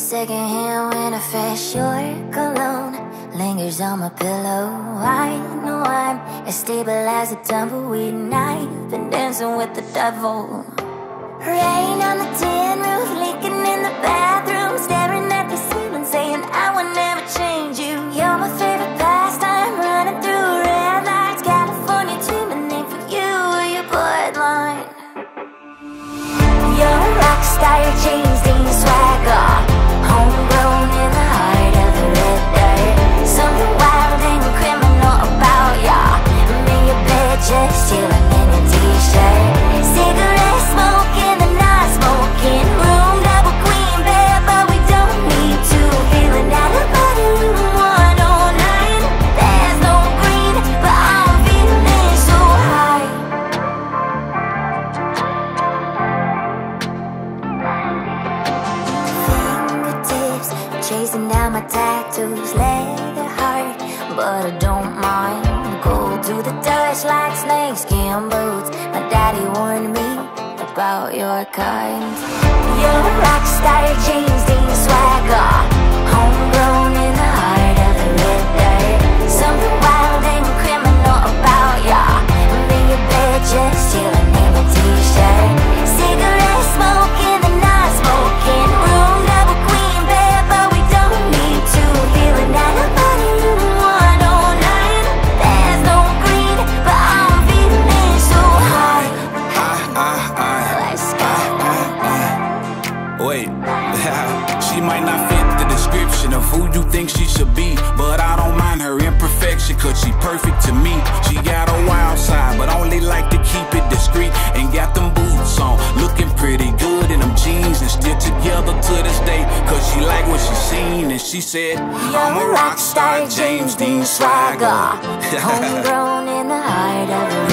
secondhand when I fresh your cologne lingers on my pillow. I know I'm as stable as a tumbleweed, and I've been dancing with the devil. Rain on the tin roof, leaking in the bathroom, staring at the ceiling, saying I would never change you. You're my favorite pastime, running through red lights, California dreaming, name for you or your bloodline. You're a rock star, your jeans, Dean swagger, homegrown in the heart of the red dirt. Something wild and criminal about ya. I'm in your bed, just chilling in a t-shirt. Cigarette smoke in the not-smoking room. Double queen bed, but we don't need to. Feeling out of body room 109. There's no green, but I'm feeling so high. Fingertips chasing down my tattoos, leather heart, but I don't mind. Cold to the touch like snakeskin boots. My daddy warned me about your kind. You're a rock star, your jeans, Dean swagger, homegrown in the heart of the red dirt. Something wild and criminal about ya. I'm in your bed, just chilling in a t-shirt. Cigarette smoke in the not-smoking room. Double queen bed, but we don't need to. Feeling out of body room 109. There's no green, but I'm feeling so high. Let's go. Wait, she might not fit the description of who you think she should be, but I don't mind her imperfection, cause she perfect to me. She got a wild side, but only like to keep it discreet. And got them boots on, looking pretty good in them jeans, and still together to this day, cause she like what she seen. And she said, I'm a rock star, James Dean swagger, homegrown in the heart of the